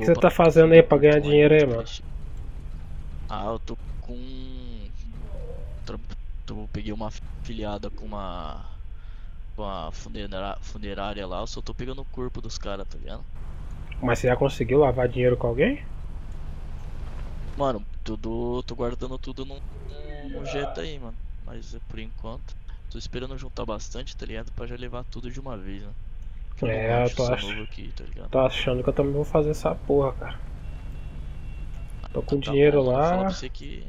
que você tá fazendo aí pra ganhar dinheiro aí, mano? Ah, eu tô com. Peguei uma afiliada com uma. Com a funerária lá, eu só tô pegando o corpo dos caras, tá ligado? Mas você já conseguiu lavar dinheiro com alguém? Mano, tudo. Tô guardando tudo no Jetta aí, mano. Mas por enquanto, tô esperando juntar bastante, tá ligado? Pra já levar tudo de uma vez, né? Que eu não É, manjo, sou novo aqui, tá ligado? tô achando que eu também vou fazer essa porra, cara. Tô Ah, com tá bom, dinheiro mano. Fala pra lá. você que.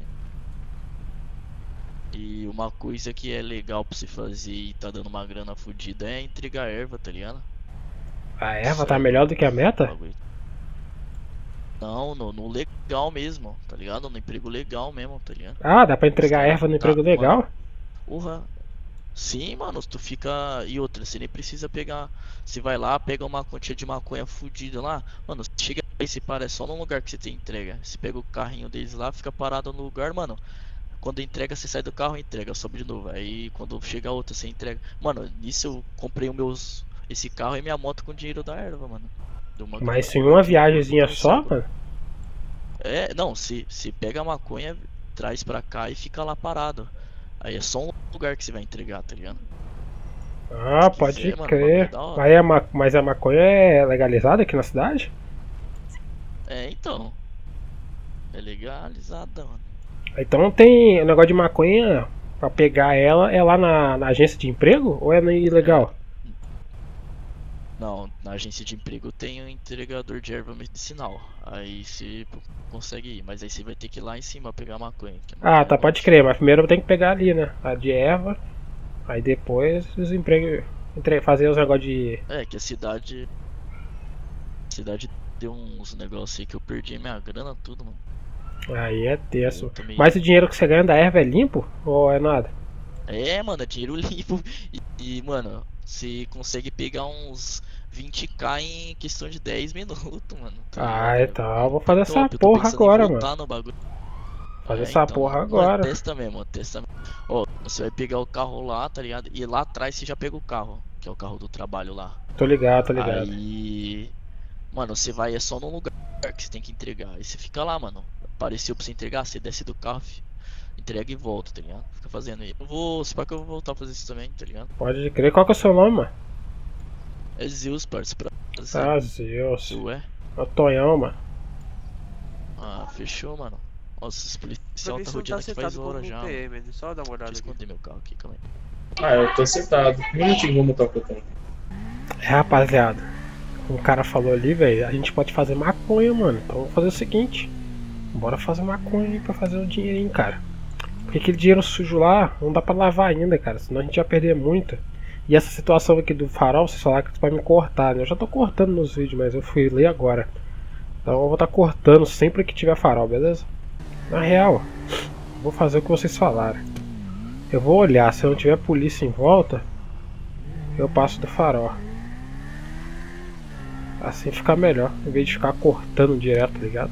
E uma coisa que é legal pra você fazer e tá dando uma grana fodida é entregar erva, tá ligado? A erva tá Sério, melhor do que a meta? bagulho. Não, no legal mesmo, tá ligado? No emprego legal mesmo, tá ligado? Ah, dá pra Os entregar caras erva no tá, emprego mano, legal? porra. Sim, mano, tu fica. E outra, você nem precisa pegar. Você vai lá, pega uma quantia de maconha fodida lá. Mano, você chega aí, se para, é só no lugar que você tem entrega. Você pega o carrinho deles lá, fica parado no lugar, mano. Quando entrega, você sai do carro, entrega, sobe de novo. Aí quando chega outra, você entrega. Mano, nisso eu comprei esse carro e minha moto com dinheiro da erva, mano. Deu uma grana Mas em boa uma que o corpo viagemzinha tá só, cego. mano? É, não, se pega a maconha, traz pra cá e fica lá parado. Aí é só um lugar que você vai entregar, tá ligado? Ah, Se pode quiser, mano, o bagulho é crer. da hora. Aí mas a maconha é legalizada aqui na cidade? É, então. É legalizada, mano. Então tem negócio de maconha pra pegar ela, é lá na agência de emprego ou é no É. ilegal? Não, na agência de emprego tem um entregador de erva medicinal. Aí você consegue ir, mas aí você vai ter que ir lá em cima pegar maconha, que a Ah, maconha tá, não é pode opcional. crer, mas primeiro eu tenho que pegar ali, né? A de erva, aí depois os empregos. Fazer os negócios de. É, que a cidade deu uns negócios aí que eu perdi minha grana tudo, mano. Aí é Aí eu terço. tô Mas o meio. dinheiro que você ganha da erva é limpo? Ou é nada? É, mano, é dinheiro limpo. Mano, você consegue pegar uns 20k em questão de 10 minutos, mano, tá Ah, ligado? É então eu vou muito fazer essa top. Eu tô porra pensando em agora, mano. voltar no bagulho. Fazer É, essa então, porra mano. Mano, agora. testa mesmo, testa mesmo. Ó, você vai pegar o carro lá, tá ligado? E lá atrás você já pega o carro, que é o carro do trabalho lá. Tô ligado, tô ligado. Aí, mano, você vai, é só num lugar que você tem que entregar. Aí você fica lá, mano. Apareceu pra você entregar, você desce do carro, entrega e volta, tá ligado? Fica fazendo aí. Eu vou, se pá que eu vou voltar a fazer isso também, tá ligado? Pode crer. Qual que é o seu nome, mano? É Zeus, parça, prazer. Ah, Zeus. Seu é? É o Tonhão, mano. Ah, fechou, mano. Nossa, esse Pra policial mim tá você não tá rodeando aqui faz sentado hora como um já, mano. PM, só dá uma Deixa eu olhada aqui. esconder meu carro aqui, calma aí. Ah, eu tô sentado. Um minutinho, vou mutar o botão. É, rapaziada. O cara falou ali, velho. A gente pode fazer maconha, mano. Então vamos fazer o seguinte. Bora fazer maconha aí pra fazer o dinheirinho, cara. Porque aquele dinheiro sujo lá não dá pra lavar ainda, cara. Senão a gente vai perder muito. E essa situação aqui do farol, vocês falaram que vai me cortar, né? Eu já tô cortando nos vídeos, mas eu fui ler agora. Então eu vou estar cortando sempre que tiver farol, beleza? Na real, vou fazer o que vocês falaram. Eu vou olhar, se não tiver polícia em volta, eu passo do farol. Assim fica melhor, em vez de ficar cortando direto, tá ligado?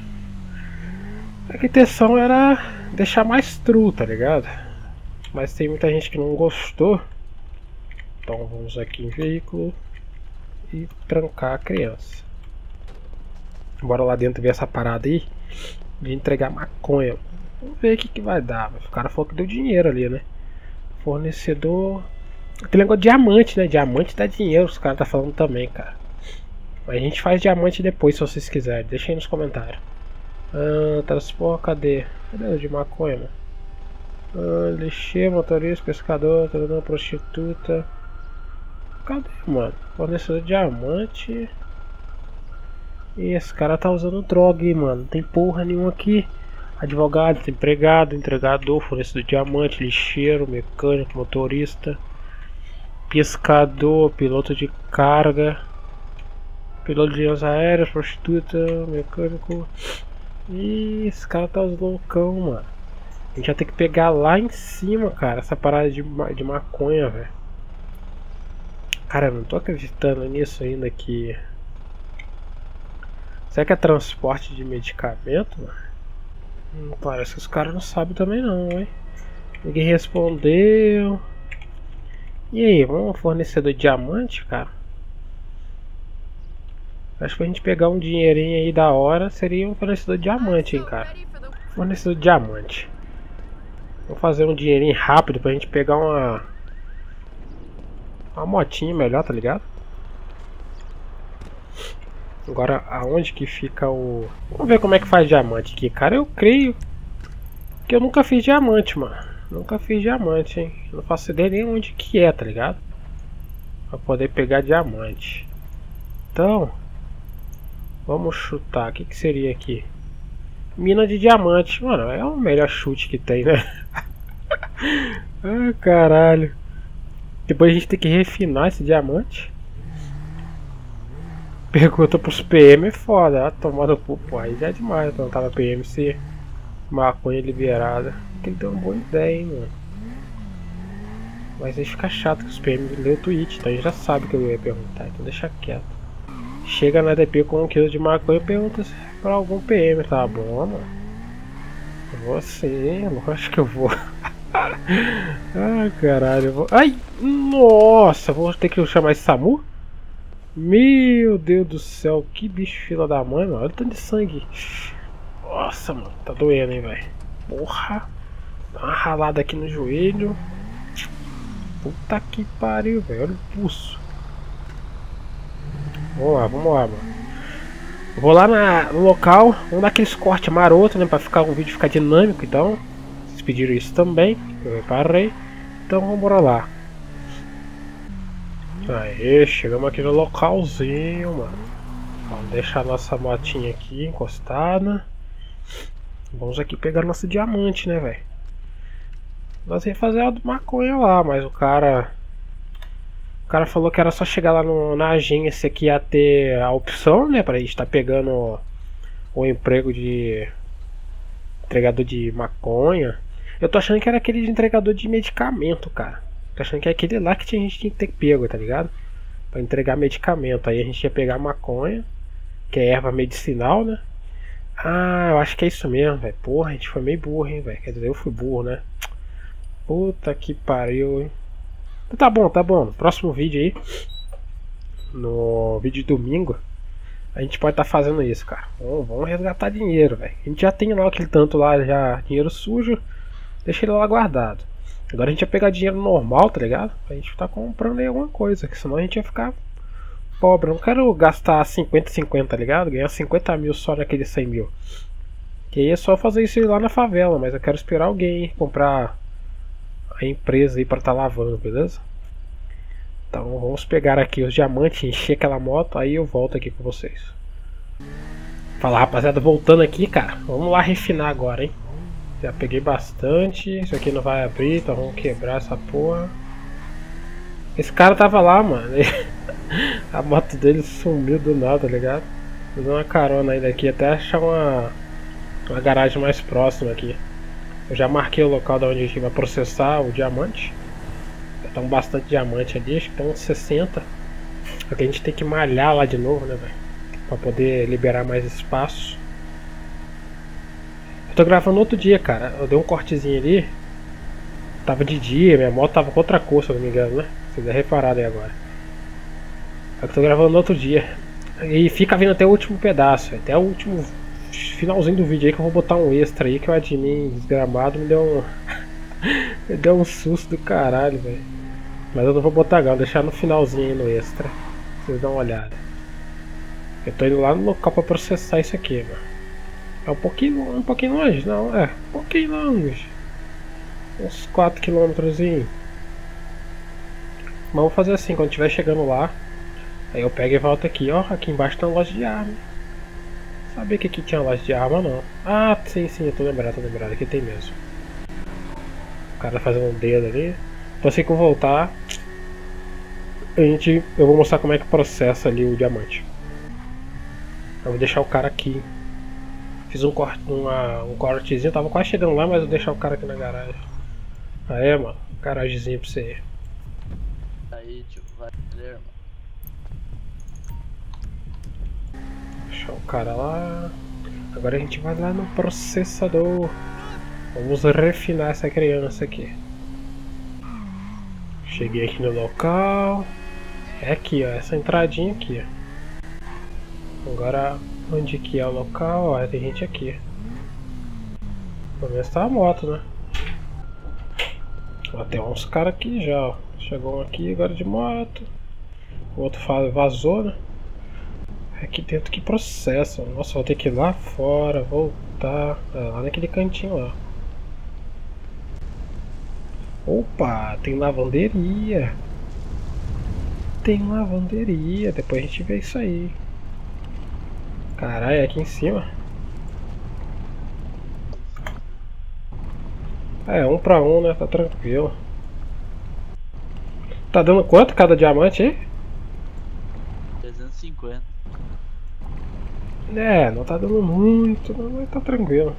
A intenção era deixar mais true, tá ligado? Mas tem muita gente que não gostou. Então vamos aqui em veículo e trancar a criança. Bora lá dentro ver essa parada aí de entregar maconha. Vamos ver o que vai dar. O cara falou que deu dinheiro ali, né? Fornecedor. Aquele negócio de diamante, né? Diamante dá dinheiro, os caras tá falando também, cara. Mas a gente faz diamante depois, se vocês quiserem. Deixa aí nos comentários. Transporte, cadê? Cadê o de maconha, mano? Lixeiro, motorista, pescador, treinador, prostituta. Cadê, mano? Fornecedor de diamante. E esse cara tá usando droga aí, mano. Não tem porra nenhuma aqui. Advogado, empregado, entregador, fornecedor de diamante, lixeiro, mecânico, motorista, pescador, piloto de carga, piloto de linhas aéreas, prostituta, mecânico. Ih, esse cara tá os loucão, mano. A gente vai ter que pegar lá em cima, cara, essa parada de maconha, velho. Cara, eu não tô acreditando nisso ainda que... Será que é transporte de medicamento, mano? Parece que os caras não sabem também não, hein? Ninguém respondeu. E aí, vamos fornecedor de diamante, cara? Acho que pra gente pegar um dinheirinho aí da hora seria um fornecedor de diamante, hein, cara. Fornecedor de diamante. Vou fazer um dinheirinho rápido pra gente pegar uma motinha melhor, tá ligado? Agora, aonde que fica o... Vamos ver como é que faz diamante aqui, cara. Eu creio que eu nunca fiz diamante, mano. Nunca fiz diamante, hein. Não faço ideia nem onde que é, tá ligado? Pra poder pegar diamante. Então, vamos chutar. O que que seria aqui? Mina de diamante. Mano, é o melhor chute que tem, né? Ah, caralho. Depois a gente tem que refinar esse diamante. Pergunta pros PM é foda. Tomando cu, pô. Aí já é demais. Então tava PM se maconha liberada. Tem que ter uma boa ideia, hein, mano. Mas aí fica chato que os PM lê o tweet. Então a gente já sabe que eu ia perguntar. Então deixa quieto. Chega na DP com 1 kg de maconha e pergunta pra algum PM. Tá bom, mano? Eu vou sim. Lógico que eu vou. Ah, caralho. Eu vou... Ai! Nossa! Vou ter que chamar esse SAMU? Meu Deus do céu. Que bicho fila da mãe, mano. Olha o tanto de sangue. Nossa, mano. Tá doendo, hein, velho. Porra. Dá uma ralada aqui no joelho. Puta que pariu, velho. Olha o pulso. Vamos lá, mano. Vou lá no local. Vamos dar aqueles cortes marotos, né? Pra ficar o vídeo ficar dinâmico, então. Vocês pediram isso também. Eu reparei. Então vamos bora lá. Aê, chegamos aqui no localzinho, mano. Vamos deixar a nossa motinha aqui encostada. Vamos aqui pegar nosso diamante, né, velho? Nós ia fazer a maconha lá, mas o cara falou que era só chegar lá na agência que ia ter a opção, né, pra gente estar pegando o emprego de entregador de maconha. Eu tô achando que era aquele de entregador de medicamento, cara. Tô achando que é aquele lá que a gente tinha que ter pego, tá ligado? Pra entregar medicamento. Aí a gente ia pegar maconha, que é erva medicinal, né? Ah, eu acho que é isso mesmo, velho. Porra, a gente foi meio burro, hein, velho. Quer dizer, eu fui burro, né? Puta que pariu, hein? Tá bom, tá bom. No próximo vídeo aí, no vídeo de domingo, a gente pode estar fazendo isso, cara. Vamos resgatar dinheiro, velho. A gente já tem lá aquele tanto lá, já dinheiro sujo. Deixa ele lá guardado. Agora a gente vai pegar dinheiro normal, tá ligado? Pra gente tá comprando aí alguma coisa, que senão a gente vai ficar pobre. Eu não quero gastar 50-50, tá ligado? Ganhar 50 mil só naquele 100 mil. Que aí é só fazer isso aí lá na favela, mas eu quero esperar alguém comprar a empresa aí pra tá lavando, beleza? Então vamos pegar aqui os diamantes, encher aquela moto, aí eu volto aqui com vocês. Fala, rapaziada, voltando aqui, cara. Vamos lá refinar agora, hein? Já peguei bastante. Isso aqui não vai abrir, então vamos quebrar essa porra. Esse cara tava lá, mano. A moto dele sumiu do nada, tá ligado? Vou dar uma carona aí daqui até achar uma garagem mais próxima aqui. Eu já marquei o local da onde a gente vai processar o diamante. Já estão bastante diamante ali, acho que estão uns 60. Só que a gente tem que malhar lá de novo, né, velho? Pra poder liberar mais espaço. Eu tô gravando outro dia, cara. Eu dei um cortezinho ali. Tava de dia, minha moto tava com outra cor, se eu não me engano, né? Vocês devem reparar aí agora. Eu tô gravando no outro dia. E fica vindo até o último pedaço, véio. Até o último finalzinho do vídeo aí que eu vou botar um extra aí que o admin desgramado me deu me deu um susto do caralho, velho. Mas eu não vou botar não, vou deixar no finalzinho aí no extra. Vocês dão uma olhada. Eu tô indo lá no local pra processar isso aqui, mano. É um pouquinho longe, não, um pouquinho longe. Uns 4 km. Mas vou fazer assim, quando estiver chegando lá, aí eu pego e volto aqui, ó. Aqui embaixo tem uma loja de arma. Sabia que aqui tinha loja de arma, não. Ah, sim, eu tô lembrado, aqui tem mesmo. O cara fazendo um dedo ali. Então assim que eu voltar, eu vou mostrar como é que processa ali o diamante. Eu vou deixar o cara aqui. Fiz um cortezinho, tava quase chegando lá, mas eu vou deixar o cara aqui na garagem. Aí, mano, garagemzinho pra você. Aí, tio, vai ler, mano. Deixar o cara lá. Agora a gente vai lá no processador. Vamos refinar essa criança aqui. Cheguei aqui no local. É aqui, ó, essa entradinha aqui, ó. Agora, onde que é o local? Ó, tem gente aqui. Pelo menos tá a moto, né? Ó, tem uns caras aqui já, ó. Chegou um aqui agora de moto. O outro vazou, né? Aqui dentro que processo. Nossa, vou ter que ir lá fora, voltar. Lá naquele cantinho lá. Opa, tem lavanderia. Tem lavanderia. Depois a gente vê isso aí. Caralho, é aqui em cima. É, 1 pra 1, né? Tá tranquilo. Tá dando quanto cada diamante aí? 350. É, não tá dando muito, mas tá tranquilo.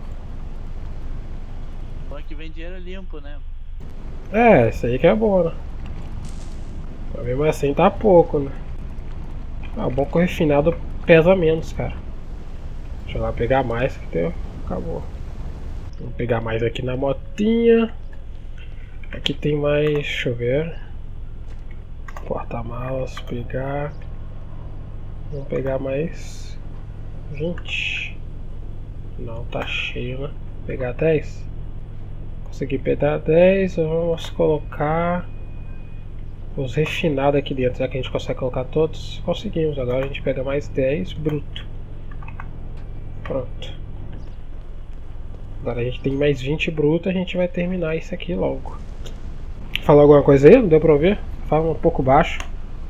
Bom que vem dinheiro limpo, né? É, isso aí que é bom, né? Mas mesmo assim tá pouco, né? Ah, o bom que o refinado pesa menos, cara. Deixa eu lá pegar mais que deu. Acabou. Vamos pegar mais aqui na motinha. Aqui tem mais, deixa eu ver. Porta-malas, pegar. Vamos pegar mais 20. Não, tá cheio, né? Vou pegar 10. Consegui pegar 10. Vamos colocar os refinados aqui dentro. Já que a gente consegue colocar todos, conseguimos. Agora a gente pega mais 10 bruto. Pronto. Agora a gente tem mais 20 bruto. A gente vai terminar isso aqui logo. Falou alguma coisa aí? Não deu pra ouvir? Fala um pouco baixo.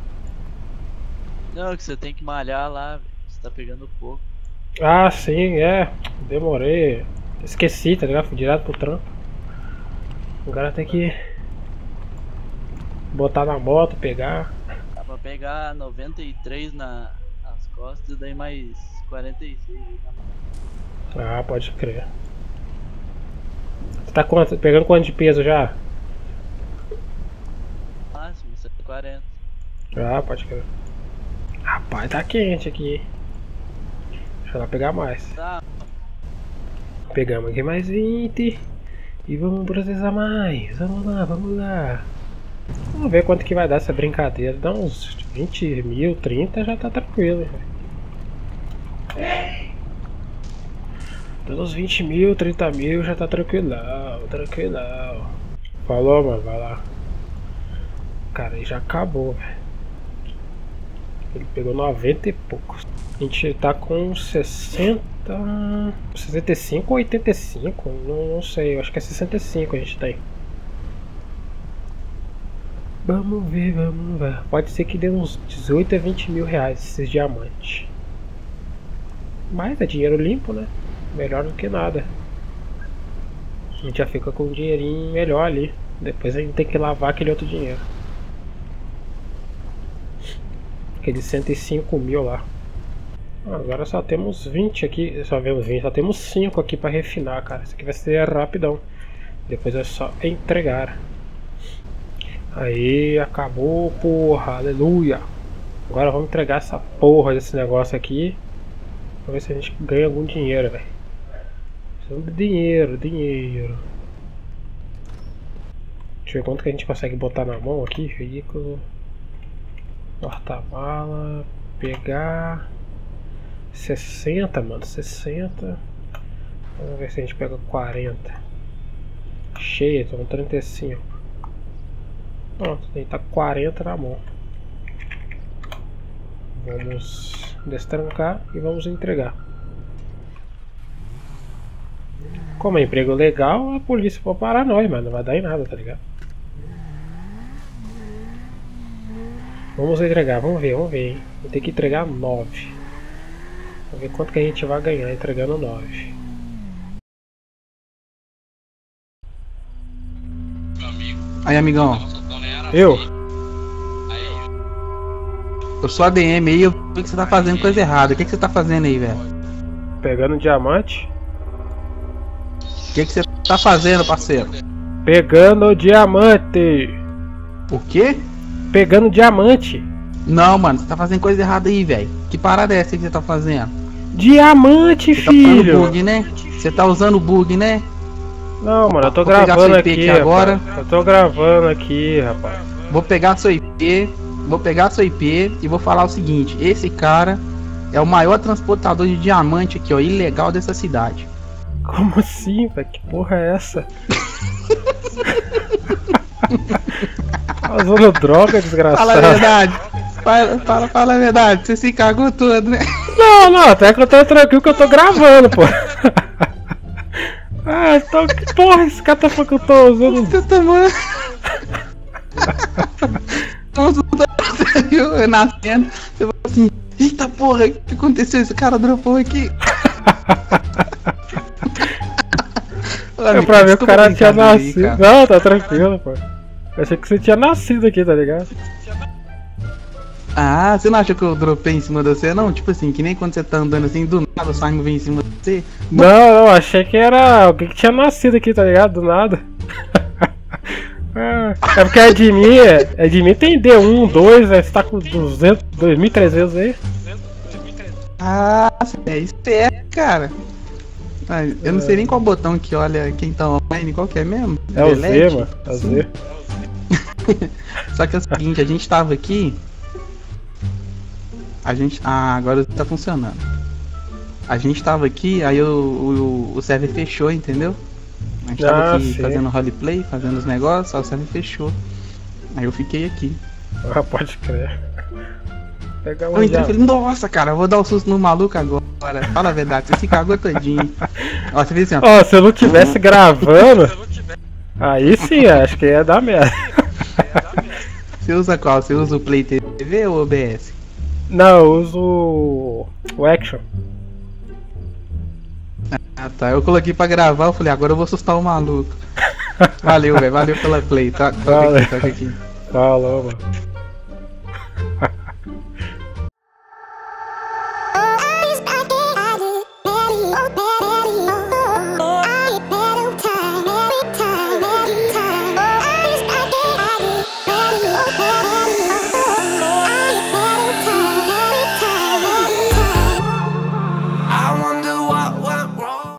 Não, que você tem que malhar lá, você tá pegando pouco. Ah, sim, é. Demorei. Esqueci, tá ligado? Fui direto pro trampo. Agora tem que botar na moto, pegar. Dá pra pegar 93 nas costas e daí mais 46 na mão. Ah, pode crer. Você tá pegando quanto de peso já? Máximo, 140. Ah, pode crer. Rapaz, tá quente aqui. Deixa eu lá pegar mais. Tá. Pegamos aqui mais 20. E vamos processar mais. Vamos lá, vamos lá. Vamos ver quanto que vai dar essa brincadeira. Dá uns 20 mil, 30 já tá tranquilo. Dá uns 20 mil, 30 mil já tá tranquilão, tranquilão. Falou, mano, vai lá. Cara, aí já acabou, velho. Ele pegou 90 e poucos. A gente tá com 60... 65 ou 85? Não sei, eu acho que é 65 a gente tem. Vamos ver, vamos ver. Pode ser que dê uns 18 a 20 mil reais esses diamantes. Mas é dinheiro limpo, né? Melhor do que nada. A gente já fica com um dinheirinho melhor ali. Depois a gente tem que lavar aquele outro dinheiro. Aquele 105 mil lá. Agora só temos 20 aqui. Só vemos 20, só temos 5 aqui para refinar, cara. Isso aqui vai ser rapidão. Depois é só entregar. Aí, acabou, porra, aleluia. Agora vamos entregar essa porra desse negócio aqui. Vamos ver se a gente ganha algum dinheiro, velho. Precisamos de dinheiro, dinheiro. Deixa eu ver quanto que a gente consegue botar na mão aqui. Veículo. Porta-mala. Pegar. 60, mano, 60. Vamos ver se a gente pega 40. Cheia, então 35. Pronto, tem que tá 40 na mão. Vamos destrancar e vamos entregar. Como é emprego legal, a polícia pode parar nós, mas não vai dar em nada, tá ligado? Vamos entregar, vamos ver, hein. Vou ter que entregar 9. Vamos ver quanto que a gente vai ganhar entregando 9. Aí, amigão. Eu sou ADM aí, eu vi que você tá fazendo coisa errada. O que você tá fazendo aí, velho? pegando diamante. O que você tá fazendo, parceiro? Pegando diamante. O quê? Pegando diamante. Não, mano, você tá fazendo coisa errada aí, velho. Que parada é essa que você tá fazendo? Diamante, Você tá filho. usando bug, né? Você tá usando bug, né? Não, mano, eu tô Vou pegar gravando seu IP aqui agora. rapaz. Eu tô gravando aqui, rapaz. Vou pegar seu IP, e vou falar o seguinte: esse cara É o maior transportador de diamante aqui, ó, ilegal dessa cidade. Como assim, velho? Que porra é essa? Tá usando droga, Fala a desgraçado. verdade. Fala a verdade. Você se cagou todo, né? Não, até que eu tô tranquilo que eu tô gravando, pô. Ah, então que porra esse cara tá falando que eu tô usando? Você tomou. Eu nascendo, eu falei assim, eita porra, o que aconteceu? Esse cara dropou aqui. É pra ver que o cara tinha brincadeira aí, nascido. cara. Não, tá tranquilo, pô. Eu achei que você tinha nascido aqui, tá ligado? Ah, você não achou que eu dropei em cima de você? Não, tipo assim, que nem quando você tá andando assim, do nada o Simon vem em cima de você. Não, achei que era alguém que tinha nascido aqui, tá ligado? Do nada. É porque a de mim tem D1, 2, você tá com 200, 2.300 aí. Ah, é isso é, cara. Ah, eu não sei nem qual botão que olha quem tá online, qual que é mesmo? É o Z, Delete? mano, é o Z. Só que é o seguinte, a gente tava aqui. Agora tá funcionando. A gente tava aqui, aí o server fechou, entendeu? A gente tava aqui sim. fazendo roleplay, fazendo os negócios, aí o server fechou. Aí eu fiquei aqui. Ah, pode crer. Pegar Eu entrei e falei, nossa, cara, eu vou dar um susto no maluco agora. Fala a verdade, você se cagou todinho. Ó, você fez assim, ó. Ó, se eu não tivesse gravando, aí sim, acho que ia dar merda. Você usa qual? Você usa o Play TV ou o OBS? Não, eu uso o Action. Ah tá, eu coloquei pra gravar, eu falei, agora eu vou assustar o maluco. Valeu, velho, valeu pela play, tá? Valeu. Toca aqui. Falou, mano.